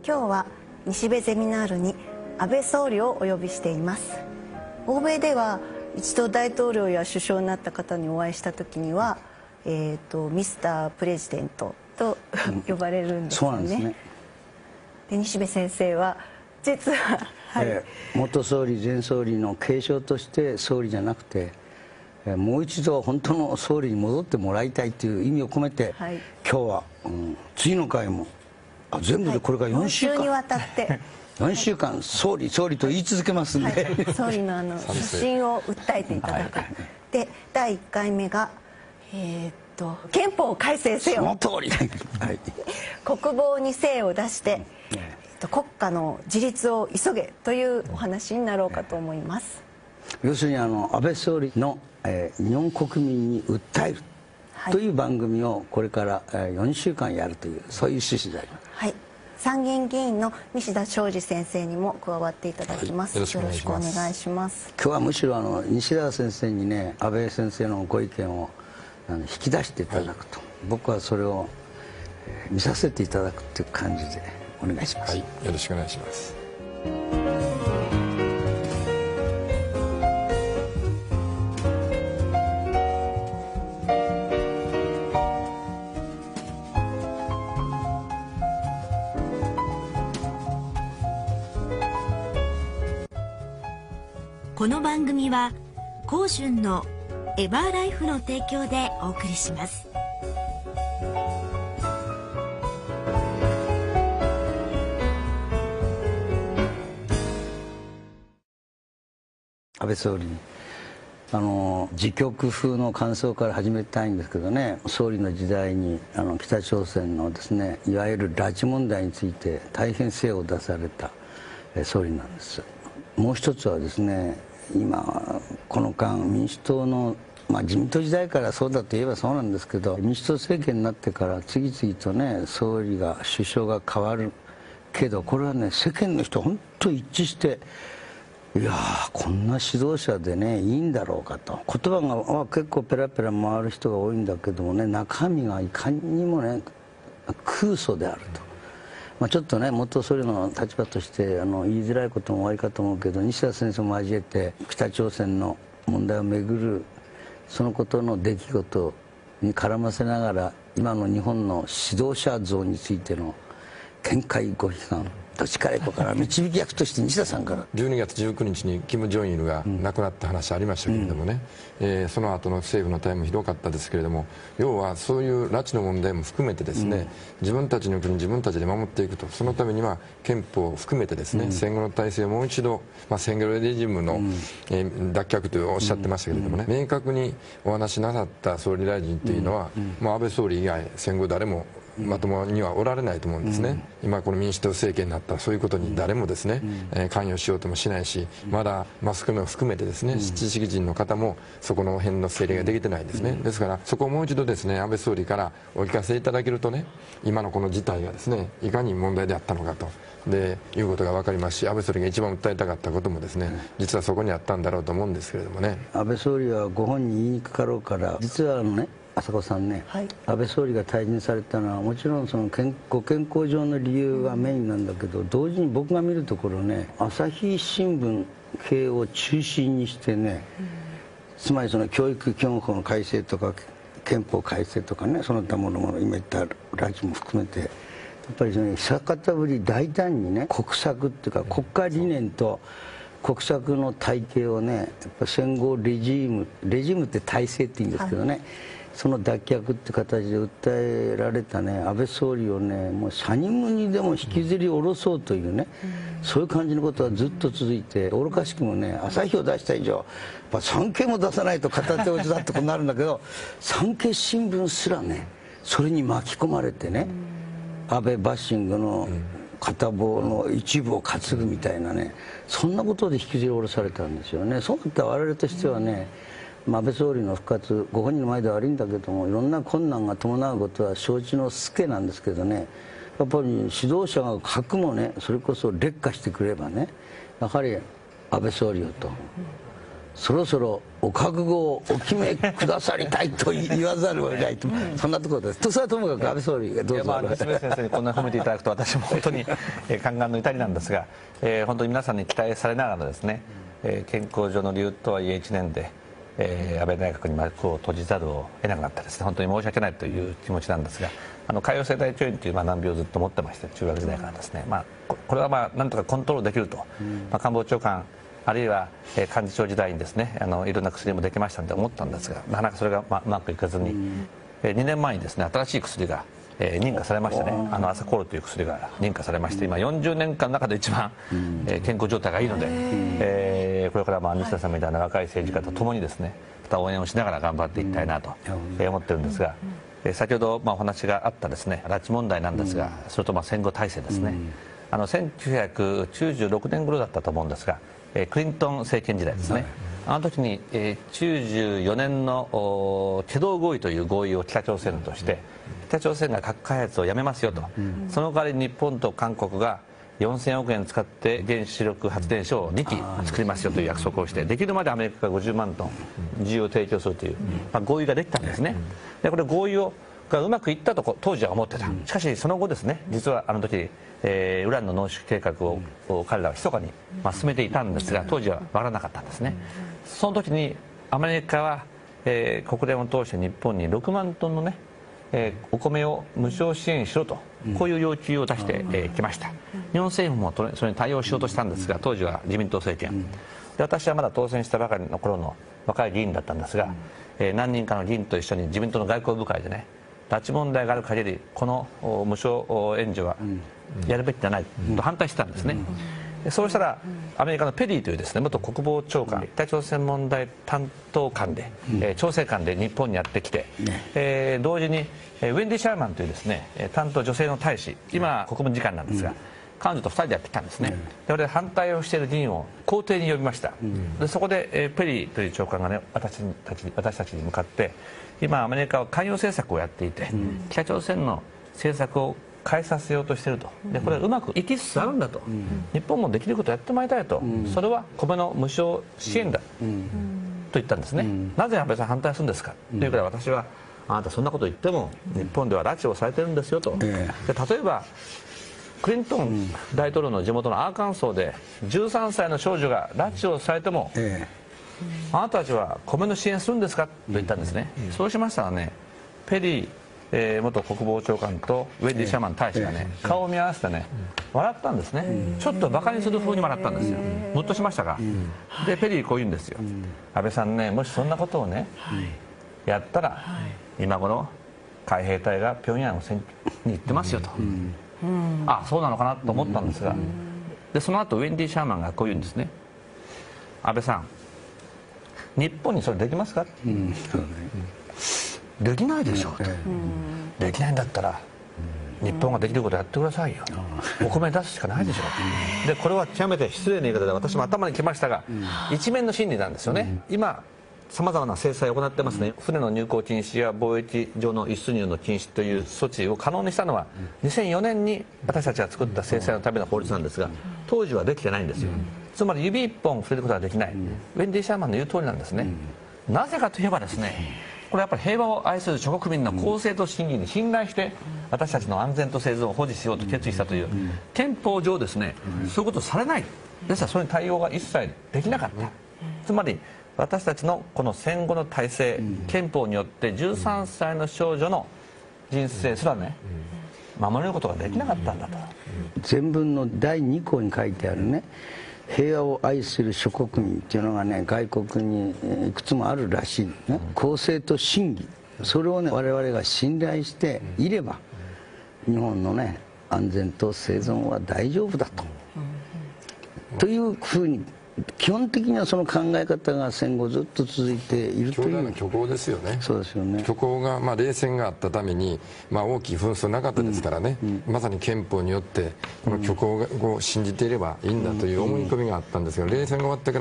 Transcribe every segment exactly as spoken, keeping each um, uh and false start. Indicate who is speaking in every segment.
Speaker 1: 今日は西部ゼミナールに安倍総理をお呼びしています。欧米では一度大統領や首相になった方にお会いした時には、えー、とミスタープレジデントと呼ばれるんですよね。そうなんですね。で西部先生は実は、はい、
Speaker 2: えー、元総理前総理の継承として総理じゃなくて、えー、もう一度本当の総理に戻ってもらいたいという意味を込めて、はい、今日は、うん、次の回もあ全部でこれからよんしゅうかん、
Speaker 1: はい、よん週にわたって
Speaker 2: よんしゅうかん総理総理と言い続けますんで、
Speaker 1: はい、総理のあの写真を訴えていただく、はい、でだいいっかいめが、えー、っと憲法を改正せよ、
Speaker 2: その通り、はい、
Speaker 1: 国防に精を出して、えー、っと国家の自立を急げというお話になろうかと思います。
Speaker 2: 要するにあの安倍総理の、えー、日本国民に訴えるという番組をこれからよんしゅうかんやるという、そういう趣旨であります。はい、
Speaker 1: 参議院議員の西田昌司先生にも加わっていただきます。はい、よろしくお願いします。
Speaker 2: 今日はむしろあの西田先生にね、安倍先生のご意見をあの引き出していただくと、はい、僕はそれを見させていただくという感じでお願いします。
Speaker 3: はい、よろしくお願いします。
Speaker 4: この番組は光順のエバーライフの提供でお送りします。
Speaker 2: 安倍総理にあの自局風の感想から始めたいんですけどね、総理の時代にあの北朝鮮のですね、いわゆる拉致問題について大変精を出された総理なんです。もう一つはですね、今この間民主党の、まあ、自民党時代からそうだといえばそうなんですけど、民主党政権になってから次々とね総理が首相が変わるけど、これはね世間の人本当一致して、いやーこんな指導者でねいいんだろうかと。言葉が結構ペラペラ回る人が多いんだけどもね、中身がいかにもね空想であると。まあ、ちょっとね元総理の立場としてあの言いづらいことも多いかと思うけど、西田先生も交えて北朝鮮の問題をめぐるそのことの出来事に絡ませながら、今の日本の指導者像についての見解ご批判、どっちからいこうかな、導き役として西田さんから。
Speaker 3: じゅうにがつじゅうくにちに金正日が亡くなった話ありましたけれどもね、うん、えー、その後の政府の対応もひどかったですけれども、要はそういう拉致の問題も含めてですね、うん、自分たちの国自分たちで守っていくと、そのためには憲法を含めてですね、うん、戦後の体制をもう一度、まあ、戦後レジムの、うん、えー、脱却とおっしゃってましたけれどもね、うん、明確にお話しなさった総理大臣というのは、うん、まあ、安倍総理以外戦後誰もまともにはおられないと思うんですね、うん、今この民主党政権になったらそういうことに誰もですね、うん、えー、関与しようともしないし、まだマスコミを含めてですね、うん、知識人の方もそこの辺の整理ができてないですね、うん、ですからそこをもう一度ですね安倍総理からお聞かせいただけるとね、今のこの事態がですねいかに問題であったのかとでいうことが分かりますし、安倍総理が一番訴えたかったこともですね実はそこにあったんだろうと思うんですけれどもね。
Speaker 2: 安倍総理はご本人言いにくかろうから、実はあのね朝子さんね、はい、安倍総理が退陣されたのはもちろんその健ご健康上の理由がメインなんだけど、同時に僕が見るところね、朝日新聞系を中心にしてね、うん、つまりその教育基本法の改正とか憲法改正とかね、その他ものもの今言った拉致も含めて、やっぱりその久方ぶり大胆にね国策っていうか国家理念と国策の体系をね、やっぱ戦後レジームレジームって体制って言うんですけどね、はい、その脱却って形で訴えられたね安倍総理をね、もうしゃにむにでも引きずり下ろそうというね、うん、そういう感じのことはずっと続いて、愚かしくもね朝日を出した以上やっぱ産経も出さないと片手落ちだってことになるんだけど、産経新聞すらねそれに巻き込まれてね、うん、安倍バッシングの、うん、片棒の一部を担ぐみたいなね、そんなことで引きずり下ろされたんですよね。そういった我々としてはね、まあ、安倍総理の復活、ご本人の前では悪いんだけども、いろんな困難が伴うことは承知の助なんですけどね、やっぱり指導者が核もねそれこそ劣化してくればね、やはり安倍総理をとそろそろお覚悟をお決めくださりたいと言わざるを得ないと、そんなところです。とそれはともかく安倍総理がどうぞ。
Speaker 5: まあ、西部先生にこんな褒めていただくと私も本当に宦官の至りなんですが、えー、本当に皆さんに期待されながらですね、えー、健康上の理由とはいえいちねんで、えー、安倍内閣に幕を閉じざるを得なくなったですね、本当に申し訳ないという気持ちなんですが、あの潰瘍性大腸炎というまあ難病をずっと持ってまして、中学時代からですね、まあ、これはまあなんとかコントロールできると、まあ、官房長官あるいは幹事長時代にですね、あのいろんな薬もできましたので思ったんですが、なかなかそれがまあうまくいかずに、えにねんまえにですね新しい薬が、えー、認可されましてね、あのアサコールという薬が認可されまして、今よんじゅうねんかんの中で一番、えー、健康状態がいいので、えー、これからまあ西田さんみたいな若い政治家とともにですね、また応援をしながら頑張っていきたいなと思ってるんですが、えー、先ほどまあお話があったですね拉致問題なんですが、それとまあ戦後体制ですね、あのせんきゅうひゃくきゅうじゅうろくねん頃だったと思うんですが、クリントン政権時代ですね、あの時にきゅうじゅうよねんのケドウ合意という合意を北朝鮮として、北朝鮮が核開発をやめますよと、その代わり日本と韓国がよんせんおくえん使って原子力発電所をにき作りますよという約束をして、できるまでアメリカがごじゅうまんトン需要を提供するという、まあ、合意ができたんですね。でこれ合意をがうまくいったと当時は思ってた。しかしその後ですね、実はあの時、えー、ウランの濃縮計画を、うん、彼らは密かに、まあ、進めていたんですが、当時は分からなかったんですね。その時にアメリカは、えー、国連を通して日本にろくまんトンのね、えー、お米を無償支援しろと、こういう要求を出してき、えー、ました。日本政府もそれに対応しようとしたんですが、当時は自民党政権で、私はまだ当選したばかりの頃の若い議員だったんですが、えー、何人かの議員と一緒に自民党の外交部会でね、拉致問題がある限りこの無償援助はやるべきじゃないと反対してたんですね。そうしたらアメリカのペリーというですね元国防長官、北朝鮮問題担当官で、えー、調整官で日本にやってきて、えー、同時にウェンディ・シャーマンというですね担当女性の大使、今国務次官なんですが、彼女とふたりでやってきたんですね。で、俺反対をしている議員を公邸に呼びました。でそこで、えー、ペリーという長官がね私たち私たちに向かって、今アメリカは関与政策をやっていて、北朝鮮の政策を変えさせようとしていると、でこれはうまくいきつつあるんだと、日本もできることをやってまいりたいと、それは米の無償支援だと言ったんですね。なぜ安倍さん反対するんですかというから、私はあなたそんなこと言っても日本では拉致をされてるんですよと。で例えばクリントン大統領の地元のアーカンソーでじゅうさんさいの少女が拉致をされても、あなたたちは米の支援するんですかと言ったんですね。そうしましたらね、ペリー、えー、元国防長官とウェンディ・シャーマン大使がね、顔を見合わせてね笑ったんですね。ちょっとバカにする風に笑ったんですよ。ムッとしましたが、でペリーこう言うんですよ。安倍さんね、もしそんなことをねやったら今頃海兵隊が平壌に行ってますよと。あ、そうなのかなと思ったんですが、でその後ウェンディ・シャーマンがこう言うんですね。安倍さん、日本にそれできますか、うん、できないでしょうと、うん、できないんだったら日本ができることやってくださいよ、うん、お米出すしかないでしょうと。でこれは極めて失礼な言い方で私も頭にきましたが、うん、一面の真理なんですよね。うん、今さまざまな制裁を行ってますね。船の入港禁止や貿易上の輸出入の禁止という措置を可能にしたのはにせんよねんに私たちが作った制裁のための法律なんですが、当時はできてないんですよ。つまり指一本触れることができない、ウェンディ・シャーマンの言う通りなんですね。なぜかといえばですね、これやっぱり平和を愛する諸国民の公正と信義に信頼して私たちの安全と生存を保持しようと決意したという憲法上ですね、そういうことをされない。ですからそれに対応が一切できなかった。つまり私たちのこの戦後の体制、憲法によってじゅうさんさいの少女の人生すらね守れることができなかったんだと。
Speaker 2: 前文のだいに項に書いてあるね、平和を愛する諸国民っていうのがね外国にいくつもあるらしい、ね、公正と信義、それをね我々が信頼していれば日本のね安全と生存は大丈夫だと、というふうに基本的にはその考え方が戦後ずっと続いているという
Speaker 3: 強大な虚構ですよね。
Speaker 2: そうですよね。
Speaker 3: 虚構が、まあ、冷戦があったために、まあ、大きい紛争なかったですからね、うんうん、まさに憲法によってこの虚構を信じていればいいんだという思い込みがあったんですが、冷戦が終わってから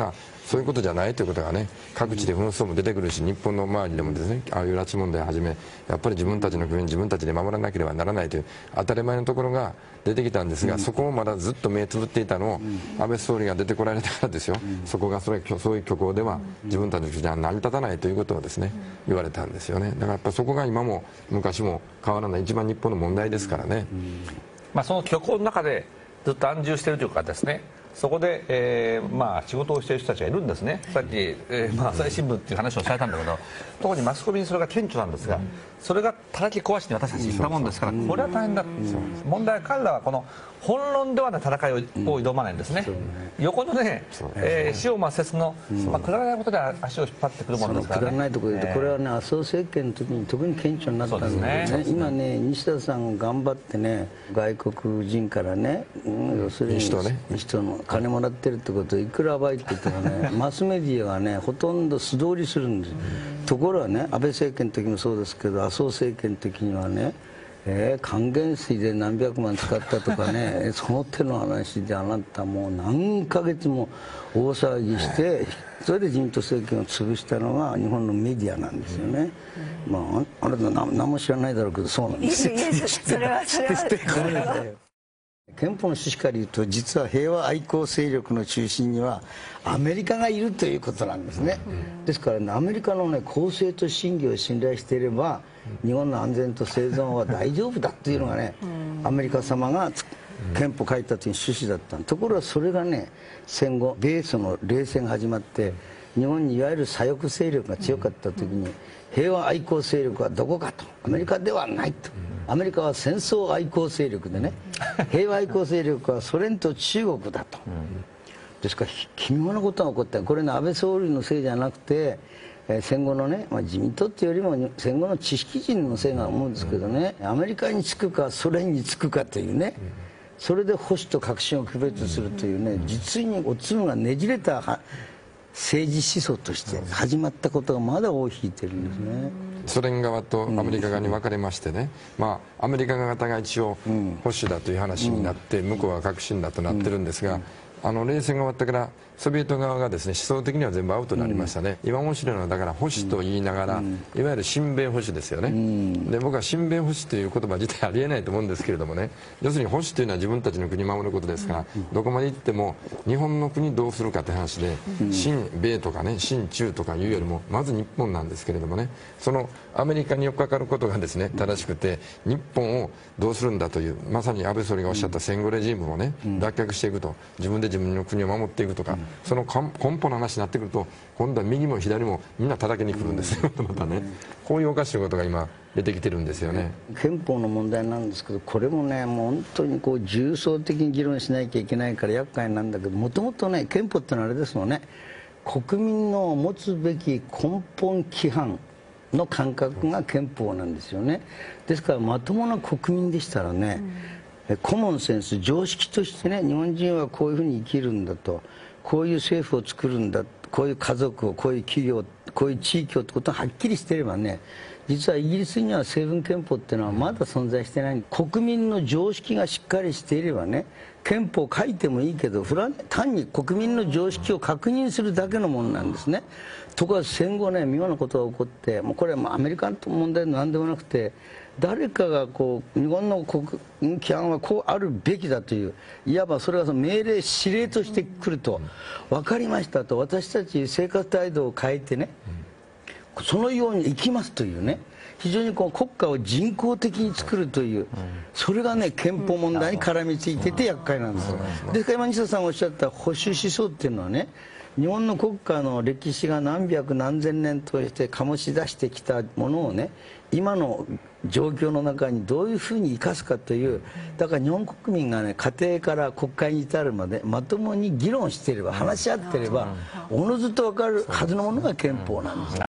Speaker 3: そういうことじゃないということがね、各地で紛争も出てくるし、日本の周りでもですね、ああいう拉致問題をはじめ、やっぱり自分たちの国、自分たちで守らなければならないという当たり前のところが出てきたんですが、うん、そこをまだずっと目つぶっていたのを、うん、安倍総理が出てこられたからですよ、うん、そこがそれそういう虚構では自分たちの国じゃ成り立たないということをですね、言われたんですよね。だからやっぱそこが今も昔も変わらない一番日本の問題ですからね。うんうん、
Speaker 5: まあ、その虚構の中でずっと安住しているというかですね、そこで、えーまあ、仕事をしている人たちがいるんですね。さっき、えーまあ、朝日新聞っていう話をされたんだけど、特にマスコミにそれが顕著なんですが、それが叩き壊して私たちに言ったもんですから、これは大変だったんですよ。問題は彼らはこの本論ではない戦いを挑まないんですね。横のね、えー、死を抹殺の、まあ、くだらないことで足を引っ張ってくるものですからね。
Speaker 2: くだらないところで言うと、これはね、麻生政権の時に特に顕著になったんですね。今ね、西田さん頑張ってね、外国人からね、うん、要するに人の金もらってるってことをいくら暴いて言ってもね、マスメディアがね、ほとんど素通りするんです。ところがね、安倍政権の時もそうですけど、麻生政権の時にはね、えー、還元水で何百万使ったとかねその手の話であなたもう何ヶ月も大騒ぎしてそれで自民党政権を潰したのが日本のメディアなんですよね。うん、まああなた何も知らないだろうけどそうなんですよ。
Speaker 1: それはそれは
Speaker 2: 憲法の趣旨から言うと実は平和愛好勢力の中心にはアメリカがいるということなんですね。ですからね、アメリカのね公正と信義を信頼していれば日本の安全と生存は大丈夫だというのがね、アメリカ様が憲法書いた時に趣旨だったところが、それがね戦後米ソの冷戦が始まって日本にいわゆる左翼勢力が強かった時に平和愛好勢力はどこかと、アメリカではないと。アメリカは戦争愛好勢力でね、平和愛好勢力はソ連と中国だと。ですから奇妙なことが起こった。これね、安倍総理のせいじゃなくて戦後のね、まあ、自民党っていうよりも戦後の知識人のせいが思うんですけどね、アメリカにつくかソ連につくかというね、それで保守と革新を区別するというね、実におつむがねじれた政治思想として始まったことがまだ尾を引いてるんですね。
Speaker 3: ソ連側とアメリカ側に分かれましてね、まあ、アメリカ側が一応保守だという話になって、向こうは革新だとなってるんですが、あの冷戦が終わってからソビエト側がですね思想的には全部アウトになりましたね。今面白いのはだから保守と言いながら、いわゆる親米保守ですよね。で僕は親米保守という言葉自体ありえないと思うんですけれどもね、要するに保守というのは自分たちの国を守ることですから、どこまで行っても日本の国どうするかという話で、親米とかね親中とかいうよりもまず日本なんですけれどもね、そのアメリカに寄っかかることがですね正しくて、日本をどうするんだという、まさに安倍総理がおっしゃった戦後レジームをね脱却していくと、自分で自分の国を守っていくとか、その根本の話になってくると、今度は右も左もみんな叩きに来るんですよまたね、こういうおかしいことが今出てきてるんですよね。
Speaker 2: 憲法の問題なんですけど、これもねもう本当にこう重層的に議論しなきゃいけないから厄介なんだけど、もともとね憲法ってのはあれですもんね、国民の持つべき根本規範の感覚が憲法なんですよね。ですからまともな国民でしたらね、うん、コモンセンス常識としてね、日本人はこういうふうに生きるんだと、こういう政府を作るんだ、こういう家族を、こういう企業、こういう地域をってことがはっきりしていればね、実はイギリスには成文憲法っていうのはまだ存在してない。国民の常識がしっかりしていればね、憲法書いてもいいけど、単に国民の常識を確認するだけのものなんですね。ところが戦後ね、妙なことが起こって、もうこれはアメリカの問題でも何でもなくて、誰かがこう日本の国民規範はこうあるべきだという、いわばそれがその命令指令としてくると、分かりましたと、私たち生活態度を変えてね、そのように生きますというね、非常にこう国家を人工的に作るという、それがね憲法問題に絡みついてて厄介なんですよ。ですから今西田さんがおっしゃった保守思想っていうのはね、日本の国家の歴史が何百何千年として醸し出してきたものをね、今の状況の中にどういうふうに生かすかという、だから日本国民がね家庭から国会に至るまでまともに議論していれば、話し合っていればおのずと分かるはずのものが憲法なんです。